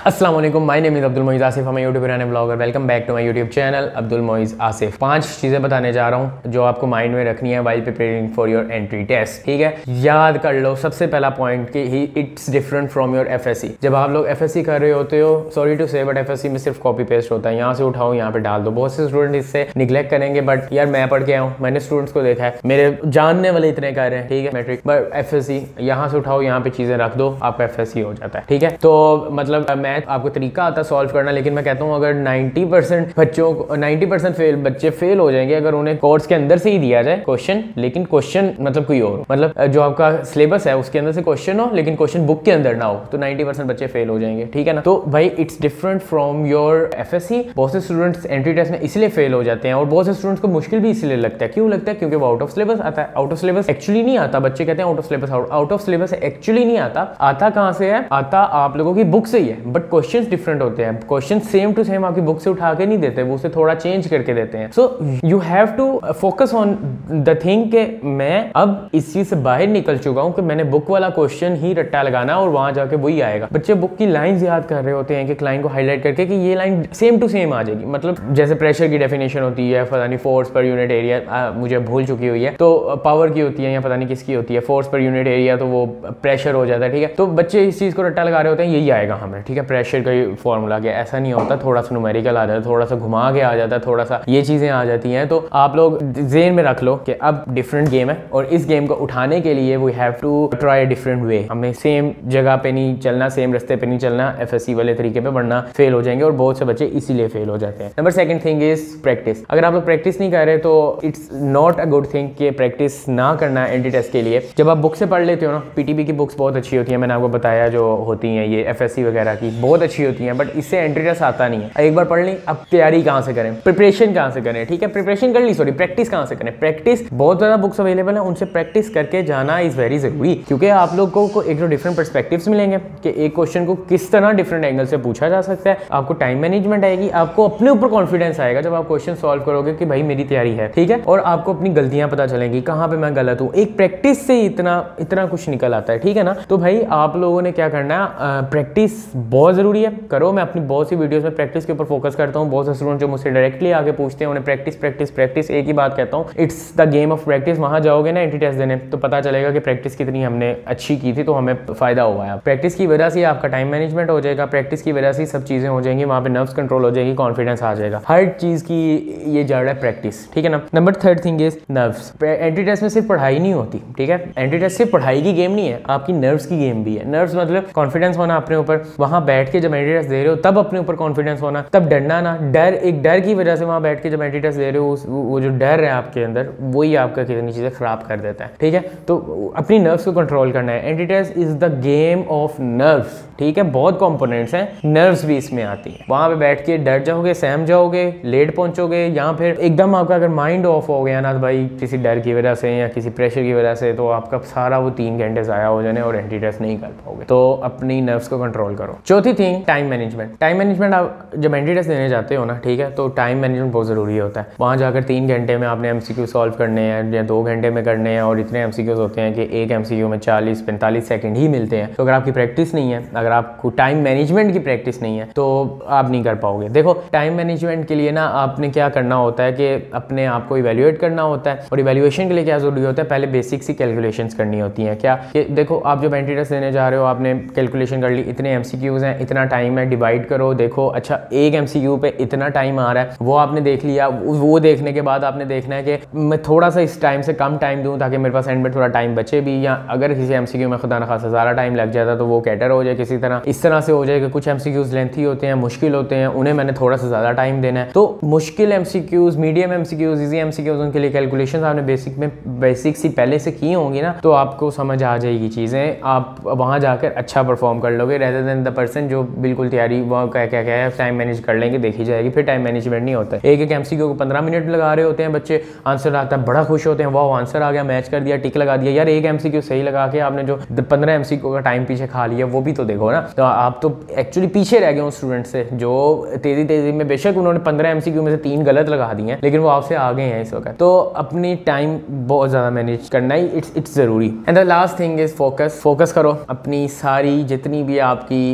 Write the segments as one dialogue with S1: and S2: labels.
S1: अस्सलाम वालेकुम, my name is Abdul Moiz Asif, हम YouTuber and blogger. Welcome back to my YouTube channel Abdul Moiz Asif. 5 चीज़ें बताने जा रहा हूँ जो आपको माइंड में रखनी है while preparing for your entry test. ठीक है, याद कर लो। सबसे पहला पॉइंट कि it's different from your FSC. जब आप लोग एफएससी कर रहे होते हो, sorry to say, but FSC में सिर्फ कॉपी पेस्ट होता है, यहाँ से उठाओ यहाँ पे डाल दो। बहुत से स्टूडेंट इससे निगलेक्ट करेंगे, बट यार मैं पढ़ के आया हूँ, मैंने स्टूडेंट्स को देखा है, मेरे जानने वाले इतने कर रहे हैं। ठीक है, मैट्रिक बट एफएससी यहाँ से उठाओ, यहाँ पे चीजें रख दो, आपका एफएससी हो जाता है। ठीक है, तो मतलब मैं आपको तरीका आता सॉल्व करना, लेकिन मैं कहता हूँ अगर 90% बच्चों को 90% बच्चे फेल हो जाएंगे अगर उन्हें कोर्स के अंदर से ही दिया जाए क्वेश्चन, लेकिन क्वेश्चन मतलब कोई और, मतलब जो आपका सिलेबस है उसके अंदर से क्वेश्चन हो लेकिन क्वेश्चन बुक के अंदर ना हो, तो 90% बच्चे फेल हो जाएंगे। ठीक है ना, तो भाई it's different from your FSC. बहुत से स्टूडेंट्स एंट्री टेस्ट में इसलिए फेल हो जाते हैं, और बहुत से स्टूडेंट्स को मुश्किल भी इसलिए लगता है। क्यों लगता है? क्योंकि वो आउट ऑफ सिलेबस आता है। आउट ऑफ सिलेबस एक्चुअली नहीं आता। बच्चे कहते हैं out of syllabus, out of syllabus actually नहीं आता। आता कहाँ से है? आता आप लोगों की बुक से ही है, बट क्वेश्चंस डिफरेंट होते हैं। क्वेश्चन सेम टू सेम आपकी बुक से उठा के नहीं देते, वो उसे थोड़ा चेंज करके देते हैं। So you have to focus on the thing कि मैं अब इस चीज से बाहर निकल चुका हूं कि मैंने बुक वाला क्वेश्चन ही रट्टा लगाना और वहां जाके वही आएगा। बच्चे बुक की लाइंस याद कर रहे होते हैं कि लाइन को हाईलाइट करके कि ये लाइन सेम टू सेम आ जाएगी। मतलब जैसे प्रेशर की डेफिनेशन होती है, पता नहीं फोर्स पर यूनिट एरिया, मुझे भूल चुकी हुई है, तो पावर की होती है या पता नहीं किसकी होती है, फोर्स पर यूनिट एरिया, तो वो प्रेशर हो जाता है। ठीक है, तो बच्चे इस चीज को रट्टा लगा रहे होते हैं, यही आएगा हमें। ठीक है, प्रेशर का फॉर्मूला क्या, ऐसा नहीं होता। थोड़ा सा न्यूमेरिकल आ जाता है, थोड़ा सा घुमा के आ जाता है, थोड़ा सा ये चीजें आ जाती हैं। तो आप लोग ज़हन में रख लो कि अब डिफरेंट गेम है, और इस गेम को उठाने के लिए we have to try a different way. हमें सेम जगह पे नहीं चलना, सेम रास्ते पे नहीं चलना एफएससी वाले तरीके पे, वरना फेल हो जाएंगे, और बहुत से बच्चे इसीलिए फेल हो जाते हैं। Number second thing is practice. अगर आप लोग प्रैक्टिस नहीं कर रहे तो it's not a good thing कि प्रैक्टिस ना करना है एंट्री टेस्ट के लिए। जब आप बुक से पढ़ लेते हो ना, पीटीबी की बुक्स बहुत अच्छी होती है, मैंने आपको बताया, जो होती हैं ये एफएससी वगैरह की बहुत अच्छी होती हैं, बट इससे एंट्री टेस्ट आता नहीं है। एक बार पढ़ ली, अब तैयारी कहाँ से करें, प्रिपरेशन कहाँ से करें? ठीक है, प्रिपरेशन कर ली, सॉरी प्रैक्टिस कहाँ से करें? प्रैक्टिस बहुत ज़्यादा बुक्स अवेलेबल है, उनसे प्रैक्टिस करके जाना इज़ वेरी ज़रूरी, क्योंकि आप लोगों को एक तो डिफरेंट पर्सपेक्टिव्स मिलेंगे कि एक क्वेश्चन को किस तरह डिफरेंट एंगल से पूछा जा सकता है। आपको टाइम मैनेजमेंट आएगी, आपको अपने ऊपर कॉन्फिडेंस आएगा जब आप क्वेश्चन सॉल्व करोगे कि भाई मेरी तैयारी है। ठीक है, और आपको अपनी गलतियां पता चलेंगी, कहाँ पे मैं गलत हूँ। एक प्रैक्टिस से इतना कुछ निकल आता है। ठीक है ना, तो भाई आप लोगों ने क्या करना है, प्रैक्टिस बहुत ज़रूरी है, करो। मैं अपनी बहुत सी वीडियोज़ में प्रैक्टिस के ऊपर फोकस करता हूँ। बहुत से स्टूडेंट जो मुझसे डायरेक्टली आके पूछते हैं उन्हें प्रैक्टिस प्रैक्टिस प्रैक्टिस, एक ही बात कहता हूँ, it's the game of practice. वहां जाओगे ना एंट्री टेस्ट देने, तो पता चलेगा कि प्रैक्टिस कितनी हमने अच्छी की थी, तो हमें फायदा हुआ है। प्रैक्टिस की वजह से आपका टाइम मैनेजमेंट हो जाएगा, प्रैक्टिस की वजह से सब चीजें हो जाएंगी, वहां पे नर्व्स कंट्रोल हो जाएगी, कॉन्फिडेंस आ जाएगा। हर चीज की ये जड़ है प्रैक्टिस। ठीक है ना। Number third thing is nerves. Entry test में सिर्फ पढ़ाई नहीं होती। ठीक है, एंट्री टेस्ट सिर्फ पढ़ाई की गेम नहीं है, आपकी नर्व्स की गेम भी है। नर्व्स मतलब कॉन्फिडेंस होना अपने ऊपर, वहां बैठ के जब एंट्री टेस्ट दे रहे हो तब अपने ऊपर कॉन्फिडेंस होना, तब डरना ना। एक डर की वजह से वहां बैठ के जब एंट्री टेस्ट दे रहे हो, वो जो डर है आपके अंदर, वही आपका कितनी चीजें खराब कर देता है। ठीक है, तो अपनी नर्व्स को कंट्रोल करना है। Entry test is the game of nerves. ठीक है, बहुत कंपोनेंट्स हैं, नर्व्स भी इसमें आती है। वहां पे बैठ के डर जाओगे, सहम जाओगे, लेट पहुंचोगे, या फिर एकदम आपका अगर माइंड ऑफ हो गया ना भाई किसी डर की वजह से या किसी प्रेशर की वजह से, तो आपका सारा वो 3 घंटे जाया हो जाने और एंट्री टेस्ट नहीं कर पाओगे। तो अपनी नर्व्स को कंट्रोल करो। चौथी thing, time management. Time management आप जब एंट्री टेस्ट देने जाते हो ना, ठीक है, तो टाइम मैनेजमेंट बहुत जरूरी होता है। वहां जाकर 3 घंटे में आपने एमसीक्यू सॉल्व करने हैं या 2 घंटे में करने हैं, और इतने एमसीक्यूज होते हैं कि एक एमसीक्यू में 40-45 सेकंड ही मिलते हैं। तो अगर आपकी प्रैक्टिस नहीं है, अगर आपको टाइम मैनेजमेंट की प्रैक्टिस नहीं है, तो आप नहीं कर पाओगे। देखो, टाइम मैनेजमेंट के लिए ना आपने क्या करना होता है कि अपने आप को इवैल्यूएट करना होता है, और इवैल्यूएशन के लिए क्या जरूरी होता है, पहले बेसिक सी कैलकुलेशंस करनी होती हैं। क्या कि देखो, आप जब एंट्री टेस्ट देने जा रहे हो, आपने कैलकुलेशन कर ली, इतने एमसीक्यूज हैं, इतना टाइम है, डिवाइड करो, देखो अच्छा एक एमसीक्यू पे इतना टाइम आ रहा है, वो आपने देख लिया। वो देखने के बाद आपने देखना है कि मैं थोड़ा सा इस टाइम से कम टाइम दूं ताकि मेरे पास एंड में थोड़ा टाइम बचे भी, या अगर किसी एमसीक्यू में खुदा न खासा ज़्यादा टाइम लग जाता तो वो कैटर हो जाए किसी तरह। इस तरह से हो जाए कि कुछ एमसीक्यूज लेंथी होते हैं, मुश्किल होते हैं, उन्हें मैंने थोड़ा सा ज़्यादा टाइम देना है। तो मुश्किल MCQs, medium MCQs, easy MCQs, उनके लिए कैलकुलेशन आपने बेसिक सी पहले से की होंगी ना, तो आपको समझ आ जाएगी चीज़ें, आप वहाँ जाकर अच्छा परफॉर्म कर लोगे, रेदर देन द पर्सन जो बिल्कुल तैयारी वो क्या है टाइम मैनेज कर लेंगे, देखी जाएगी, फिर टाइम मैनेजमेंट नहीं होता है। एक एमसीक्यू को 15 मिनट लगा रहे होते हैं बच्चे, आंसर आता है, बड़ा खुश होते हैं, वाह आंसर आ गया, मैच कर दिया, टिक लगा दिया। यार एक एमसीक्यू सही लगा के आपने जो 15 एमसीक्यू का टाइम पीछे खा लिया, वो भी तो देखो ना। तो आप तो एक्चुअली पीछे रह गए उन स्टूडेंट से जो तेजी में, बेशक उन्होंने 15 एमसीक्यू में से 3 गलत लगा दिए हैं, लेकिन वो आपसे आगे हैं इस वक्त। तो अपनी टाइम बहुत ज़्यादा मैनेज करना ही इट्स ज़रूरी। And the last thing is focus. Focus करो, अपनी सारी जितनी भी आपकी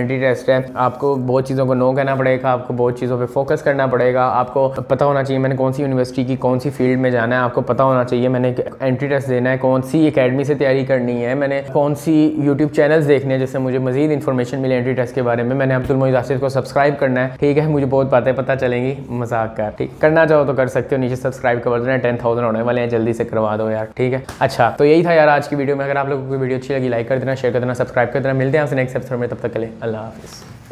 S1: एंट्री टेस्ट है, आपको बहुत चीज़ों को नो कहना पड़ेगा, आपको बहुत चीज़ों पे फोकस करना पड़ेगा, आपको पता होना चाहिए मैंने कौन सी यूनिवर्सिटी की कौन सी फील्ड में जाना है, आपको पता होना चाहिए मैंने एंट्री टेस्ट देना है, कौन सी एकेडमी से तैयारी करनी है, मैंने कौन सी यूट्यूब चैनल्स देखने हैं जिससे मुझे मजीद इन्फॉर्मेशन मिले एंट्री टेस्ट के बारे में, मैंने अब्दुल मोइज़ आसिफ को सब्सक्राइब करना है। ठीक है, मुझे बहुत बातें पता चलेंगी, मजाक कर, ठीक करना चाहो तो कर सकते हो, नीचे सब्सक्राइब कर देना, 10,000 होने वाले हैं, जल्दी से करवा दो यार। ठीक है, अच्छा तो यही था यार आज की वीडियो में। अगर आप लोगों को वीडियो अच्छी लगी लाइक कर देना, शेयर कर देना, सब्सक्राइब कर देना। मिलते हैं आपसे नेक्स्ट एपिसोड में, तब तक के लिए अल्लाह हाफिज़।